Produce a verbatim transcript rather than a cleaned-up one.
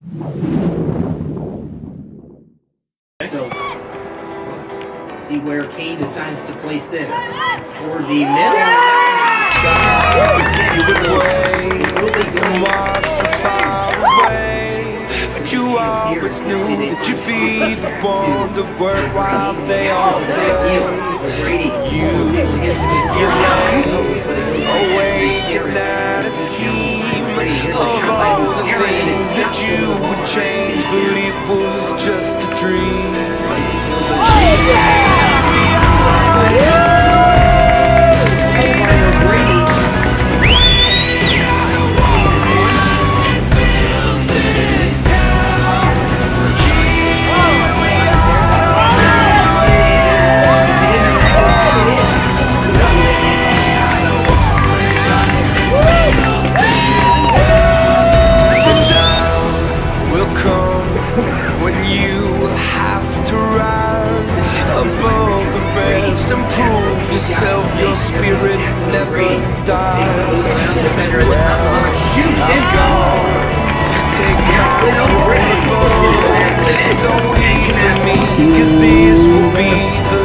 So, see where Kane decides to place this. It's toward the middle. You would wait and watch from far away, but you always knew that you'd be the one to work while they all play. You, you lay awake at night and scheme of all the things that you would change, but it was just a dream. When you have to rise above the rest and prove yourself, your spirit never dies. Farewell, I'm gone to take my throne above. Don't leave me, 'cause this will be the